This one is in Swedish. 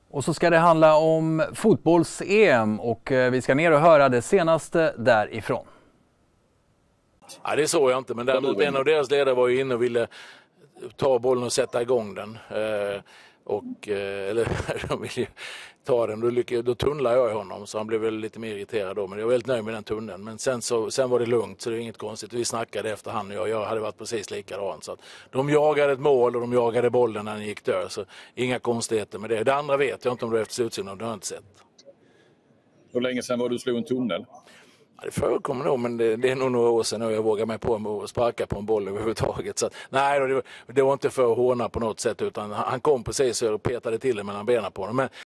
Och så ska det handla om fotbolls-EM och vi ska ner och höra det senaste därifrån. Ja, det såg jag inte, men däremot en av deras ledare var ju inne och ville ta bollen och sätta igång den. Eller de ville ta den, då tunnlade jag i honom, så han blev väl lite mer irriterad då. Men jag var väldigt nöjd med den tunneln. Men sen var det lugnt, så det är inget konstigt. Vi snackade efter han och jag hade varit precis likadan. Så att de jagade ett mål och de jagade bollen när den gick dör, så inga konstigheter med det. Det andra vet jag inte om det är efter slutsignalen, det har jag inte sett. Hur länge sedan var du slog en tunnel? Ja, det förekommer nog, men det är nog några år sedan och jag vågar mig på att sparka på en boll överhuvudtaget. Så att, nej, det var inte för att håna på något sätt, utan han kom precis och petade till det mellan benen på honom. Men